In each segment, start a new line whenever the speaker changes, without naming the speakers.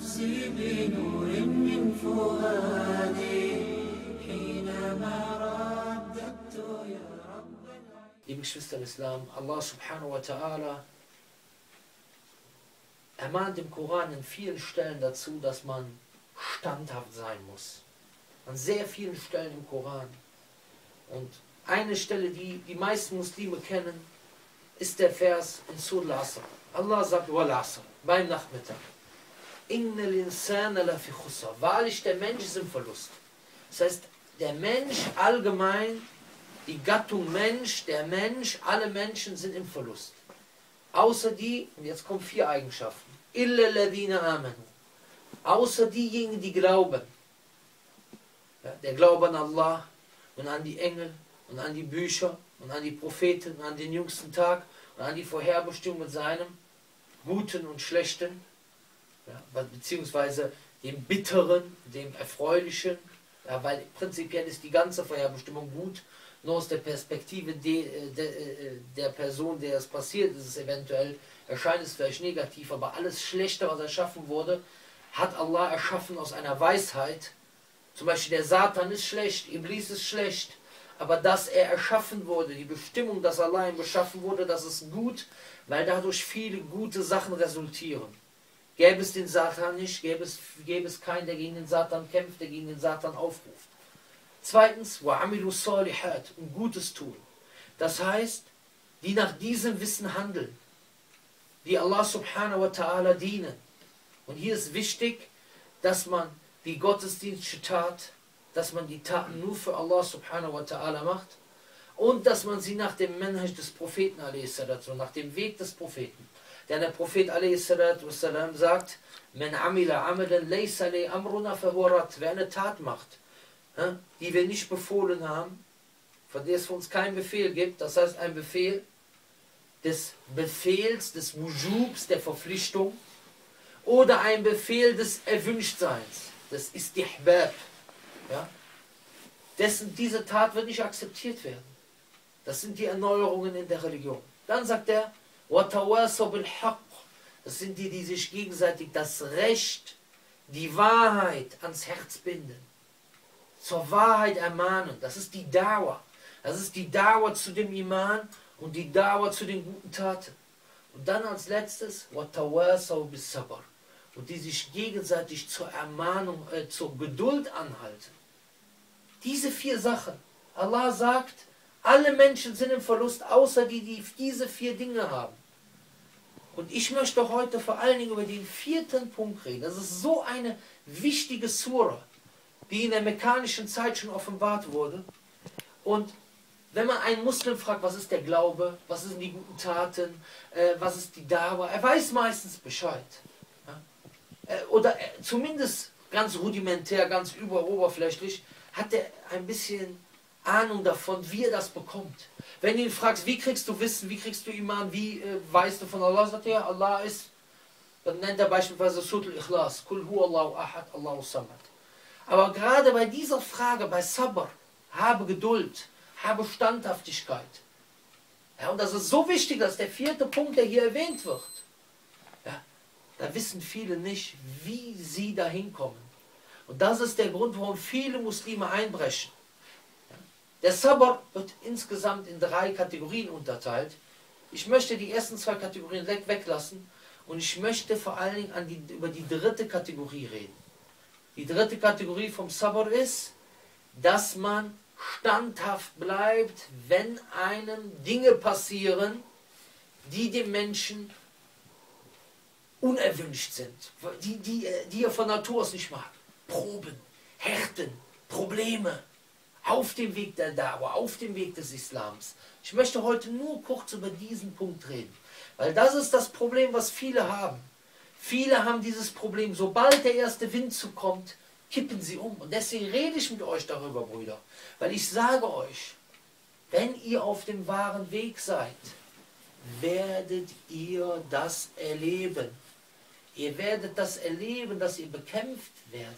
نفسي بنور من فؤادي حينما رددت يا رب العالمين. Liebe Geschwister im Islam, Allah subhanahu wa ta'ala ermahnt im Koran in vielen Stellen dazu, dass man standhaft sein muss. An sehr vielen Stellen im Koran. Und eine Stelle, die die meisten Muslime kennen, ist der Vers in Surah Al-Asr. Allah sagt, Wal Asr, beim Nachmittag. Innal insana lafi khusr. Wahrlich, der Mensch ist im Verlust. Das heißt, der Mensch allgemein, die Gattung Mensch, der Mensch, alle Menschen sind im Verlust. Außer die, und jetzt kommen 4 Eigenschaften. Illa ladina amanu. Außer diejenigen, die glauben. Ja, der Glaube an Allah und an die Engel und an die Bücher und an die Propheten und an den jüngsten Tag und an die Vorherbestimmung mit seinem Guten und Schlechten, ja, beziehungsweise dem Bitteren, dem Erfreulichen, ja, weil prinzipiell ist die ganze Vorherbestimmung gut, nur aus der Perspektive der Person, der es passiert ist, es eventuell, erscheint es vielleicht negativ, aber alles Schlechte, was erschaffen wurde, hat Allah erschaffen aus einer Weisheit. Zum Beispiel der Satan ist schlecht, Iblis ist schlecht, aber dass er erschaffen wurde, die Bestimmung, dass Allah ihn beschaffen wurde, das ist gut, weil dadurch viele gute Sachen resultieren. Gäbe es den Satan nicht, gäbe es keinen, der gegen den Satan kämpft, der gegen den Satan aufruft. Zweitens, وَعَمِلُوا الصَّالِحَاتِ, ein Gutes tun. Das heißt, die nach diesem Wissen handeln, die Allah subhanahu wa ta'ala dienen. Und hier ist wichtig, dass man die gottesdienstliche Tat, dass man die Taten nur für Allah subhanahu wa ta'ala macht und dass man sie nach dem Manhaj des Propheten a.s., nach dem Weg des Propheten. Denn der Prophet a.s. sagt, "Man amila amalan laysa li amruna fahuwa rad." Wer eine Tat macht, die wir nicht befohlen haben, von der es für uns keinen Befehl gibt, das heißt ein Befehl des Befehls, des Wujubs, der Verpflichtung, oder ein Befehl des Erwünschtseins, des Istihbab. Ja? Diese Tat wird nicht akzeptiert werden. Das sind die Erneuerungen in der Religion. Dann sagt er, وَتَوَاسَوْا بِالْحَقِّ. Das sind die, die sich gegenseitig das Recht, die Wahrheit ans Herz binden. Zur Wahrheit ermahnen. Das ist die Dauer. Das ist die Dauer zu dem Iman und die Dauer zu den guten Taten. Und dann als letztes, وَتَوَاسَوْا بِالصَّبْرِ. Und die sich gegenseitig zur Ermahnung, zur Geduld anhalten. Diese 4 Sachen. Allah sagt, alle Menschen sind im Verlust, außer die, die diese 4 Dinge haben. Und ich möchte heute vor allen Dingen über den 4. Punkt reden. Das ist so eine wichtige Sura, die in der mekkanischen Zeit schon offenbart wurde. Und wenn man einen Muslim fragt, was ist der Glaube, was sind die guten Taten, was ist die Dawa, er weiß meistens Bescheid. Oder zumindest ganz rudimentär, ganz oberflächlich, hat er ein bisschen Ahnung davon, wie er das bekommt. Wenn du ihn fragst, wie kriegst du Wissen, wie kriegst du Iman, wie weißt du von Allah, sagt er, Allah ist, dann nennt er beispielsweise Surah Al-Ikhlas, Kul huwa Allahu ahad, Allahu samad. Aber gerade bei dieser Frage, bei Sabr, habe Geduld, habe Standhaftigkeit. Ja, und das ist so wichtig, dass der 4. Punkt, der hier erwähnt wird, da wissen viele nicht, wie sie da hinkommen. Und das ist der Grund, warum viele Muslime einbrechen. Der Sabr wird insgesamt in 3 Kategorien unterteilt. Ich möchte die ersten 2 Kategorien weglassen und ich möchte vor allen Dingen über die 3. Kategorie reden. Die 3. Kategorie vom Sabr ist, dass man standhaft bleibt, wenn einem Dinge passieren, die dem Menschen unerwünscht sind, die er von Natur aus nicht mag. Proben, Härten, Probleme auf dem Weg der Dawa, auf dem Weg des Islams. Ich möchte heute nur kurz über diesen Punkt reden, weil das ist das Problem, was viele haben. Viele haben dieses Problem, sobald der erste Wind zukommt, kippen sie um. Und deswegen rede ich mit euch darüber, Brüder, weil ich sage euch, wenn ihr auf dem wahren Weg seid, werdet ihr das erleben. Ihr werdet das erleben, dass ihr bekämpft werdet.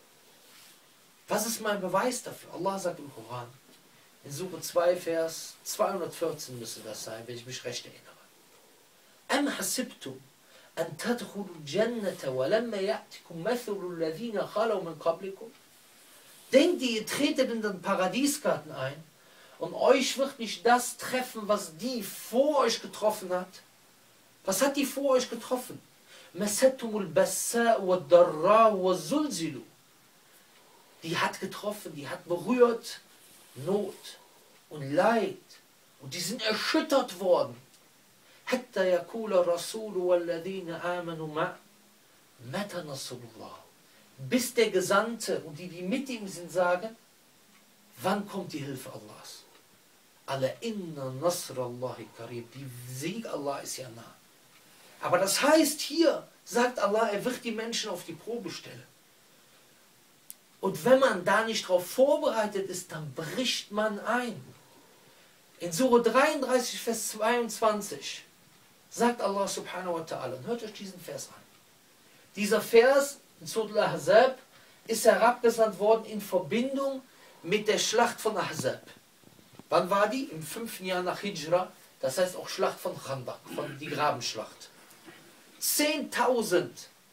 Was ist mein Beweis dafür? Allah sagt im Koran, in Surah 2, Vers 214 müsste das sein, wenn ich mich recht erinnere. Am hasibtum أن تدخلوا الجنة ولما يأتكم مثل الذين خلوا من قبلكم. Denkt ihr tretet in den Paradiesgarten ein und euch wird nicht das treffen, was die vor euch getroffen hat. Was hat die vor euch getroffen? Massatumul bassa wa darra wa zulzilu. Die hat getroffen, die hat berührt Not und Leid und die sind erschüttert worden. Hatta yakula rasulu walladhina amanu ma mata nasrullah. Bis der Gesandte und die mit ihm sind, sagen, wann kommt die Hilfe Allahs? Alla inna nasrallahi qarib. Die Sieg Allah ist ja nah. Aber das heißt, hier sagt Allah, er wird die Menschen auf die Probe stellen. Und wenn man da nicht darauf vorbereitet ist, dann bricht man ein. In Surah 33, Vers 22 sagt Allah subhanahu wa ta'ala, hört euch diesen Vers an. Dieser Vers in Surah Al-Ahzab ist herabgesandt worden in Verbindung mit der Schlacht von Ahzab. Wann war die? Im 5. Jahr nach Hijra, das heißt auch Schlacht von Khandaq, von die Grabenschlacht. 10.000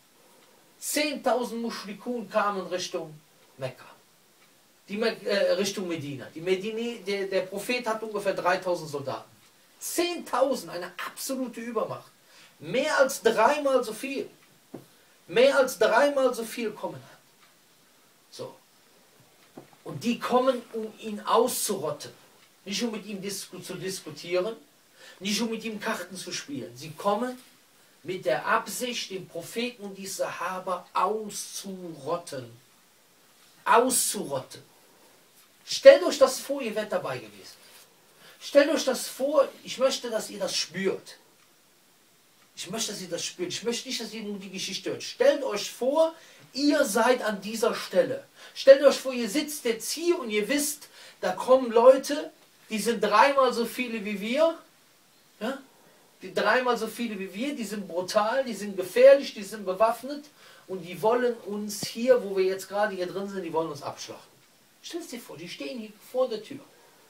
Mushrikun kamen Richtung Mekka, Richtung Medina. Der Prophet hat ungefähr 3.000 Soldaten. 10.000, eine absolute Übermacht. Mehr als dreimal so viel. Mehr als dreimal so viel kommen. So. Und die kommen, um ihn auszurotten. Nicht um mit ihm zu diskutieren, nicht um mit ihm Karten zu spielen. Sie kommen mit der Absicht, den Propheten und die Sahaba auszurotten. Auszurotten. Stellt euch das vor, ihr wärt dabei gewesen. Stellt euch das vor, ich möchte, dass ihr das spürt. Ich möchte, dass ihr das spürt. Ich möchte nicht, dass ihr nur die Geschichte hört. Stellt euch vor, ihr seid an dieser Stelle. Stellt euch vor, ihr sitzt jetzt hier und ihr wisst, da kommen Leute, die sind dreimal so viele wie wir. Ja? Die dreimal so viele wie wir, die sind brutal, die sind gefährlich, die sind bewaffnet und die wollen uns hier, wo wir jetzt gerade hier drin sind, die wollen uns abschlachten. Stell dir vor, die stehen hier vor der Tür.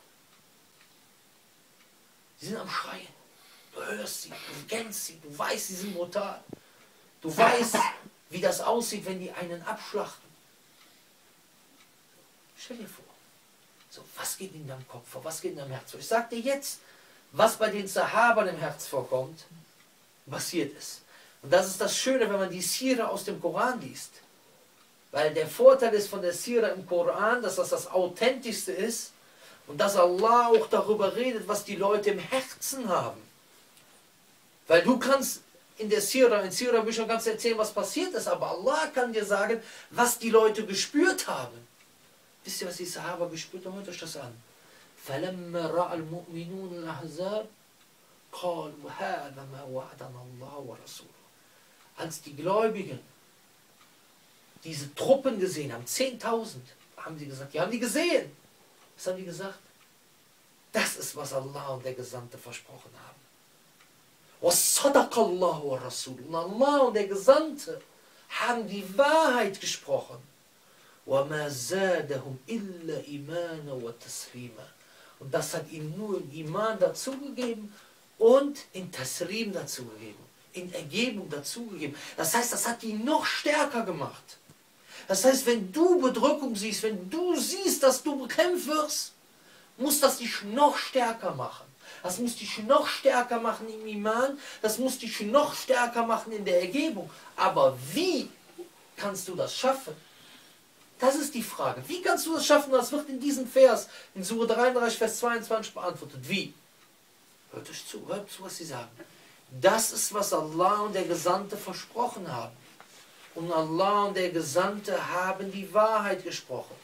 Die sind am Schreien. Du hörst sie, du kennst sie, du weißt, sie sind brutal. Du weißt, wie das aussieht, wenn die einen abschlachten. Stell dir vor. So, was geht in deinem Kopf vor? Was geht in deinem Herz vor? Ich sage dir jetzt, was bei den Sahabern im Herz vorkommt, passiert ist. Und das ist das Schöne, wenn man die Sira aus dem Koran liest. Weil der Vorteil ist von der Sira im Koran, dass das Authentischste ist und dass Allah auch darüber redet, was die Leute im Herzen haben. Weil du kannst in Sira-Büchern kannst erzählen, was passiert ist, aber Allah kann dir sagen, was die Leute gespürt haben. Wisst ihr, was die Sahaba gespürt haben? Hört euch das an. فَلَمَّا رَأَى الْمُؤْمِنُونَ الْأَحْزَابَ قَالُوا هَذَا مَا وَعَدَنَا اللَّهُ وَرَسُولُهُ. Als die Gläubigen diese Truppen gesehen haben, 10.000, haben sie gesagt, die haben die gesehen. Was haben die gesagt? Das ist, was Allah und der Gesandte versprochen haben. وَصَدَقَ اللَّهُ وَرَسُولُهُ. Und Allah und der Gesandte haben die Wahrheit gesprochen. وَمَا زَادَهُمْ إِلَّا إِيمَانًا وَتَسْلِيمًا. Und das hat ihnen nur in Iman dazugegeben und in Taslim dazugegeben, in Ergebung dazugegeben. Das heißt, das hat ihn noch stärker gemacht. Das heißt, wenn du Bedrückung siehst, wenn du siehst, dass du bekämpft wirst, muss das dich noch stärker machen. Das muss dich noch stärker machen im Iman, das muss dich noch stärker machen in der Ergebung. Aber wie kannst du das schaffen? Das ist die Frage. Wie kannst du das schaffen? Das wird in diesem Vers, in Surah 33, Vers 22 beantwortet. Wie? Hört zu, was sie sagen. Das ist, was Allah und der Gesandte versprochen haben. Und Allah und der Gesandte haben die Wahrheit gesprochen.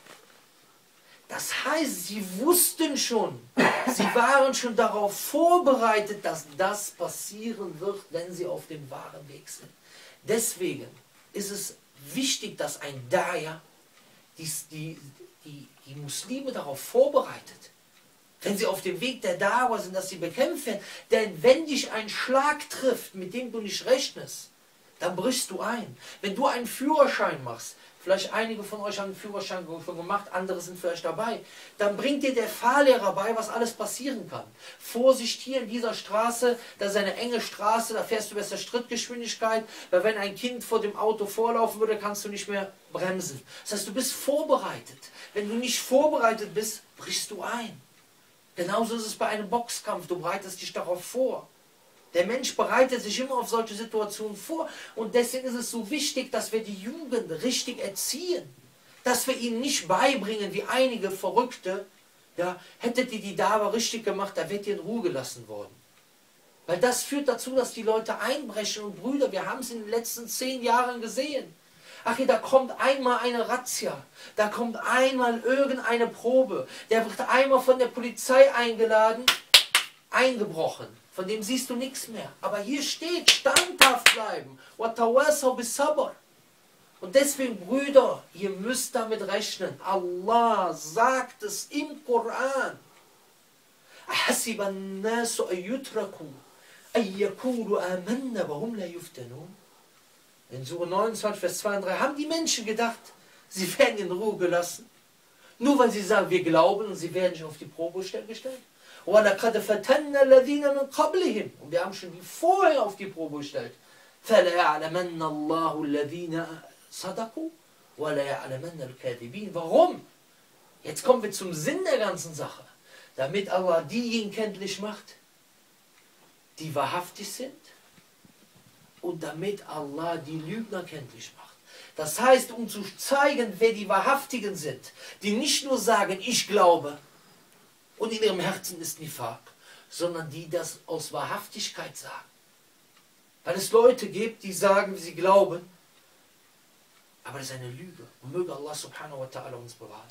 Das heißt, sie wussten schon, sie waren schon darauf vorbereitet, dass das passieren wird, wenn sie auf dem wahren Weg sind. Deswegen ist es wichtig, dass ein Daya die Muslime darauf vorbereitet, wenn sie auf dem Weg der Dawa sind, dass sie bekämpft werden. Denn wenn dich ein Schlag trifft, mit dem du nicht rechnest, dann brichst du ein. Wenn du einen Führerschein machst, vielleicht einige von euch haben den Führerschein schon gemacht, andere sind vielleicht dabei, dann bringt dir der Fahrlehrer bei, was alles passieren kann. Vorsicht hier in dieser Straße, das ist eine enge Straße, da fährst du besser Schrittgeschwindigkeit, weil wenn ein Kind vor dem Auto vorlaufen würde, kannst du nicht mehr bremsen. Das heißt, du bist vorbereitet. Wenn du nicht vorbereitet bist, brichst du ein. Genauso ist es bei einem Boxkampf, du bereitest dich darauf vor. Der Mensch bereitet sich immer auf solche Situationen vor und deswegen ist es so wichtig, dass wir die Jugend richtig erziehen. Dass wir ihnen nicht beibringen, wie einige Verrückte, ja, hättet ihr die Dawa richtig gemacht, da wird ihr in Ruhe gelassen worden. Weil das führt dazu, dass die Leute einbrechen und Brüder, wir haben es in den letzten 10 Jahren gesehen. Ach, da kommt einmal eine Razzia, da kommt einmal irgendeine Probe, der wird einmal von der Polizei eingeladen, eingebrochen. Von dem siehst du nichts mehr. Aber hier steht, standhaft bleiben. Und deswegen, Brüder, ihr müsst damit rechnen. Allah sagt es im Koran. In Surah 29, Vers 2 und 3 haben die Menschen gedacht, sie werden in Ruhe gelassen. Nur weil sie sagen, wir glauben und sie werden nicht auf die Probe gestellt. Und wir haben schon die vorher auf die Probe gestellt. Warum? Jetzt kommen wir zum Sinn der ganzen Sache. Damit Allah diejenigen kenntlich macht, die wahrhaftig sind. Und damit Allah die Lügner kenntlich macht. Das heißt, um zu zeigen, wer die Wahrhaftigen sind, die nicht nur sagen, ich glaube, und in ihrem Herzen ist Nifaq, sondern die das aus Wahrhaftigkeit sagen. Weil es Leute gibt, die sagen, sie glauben, aber das ist eine Lüge. Und möge Allah subhanahu wa ta'ala uns bewahren.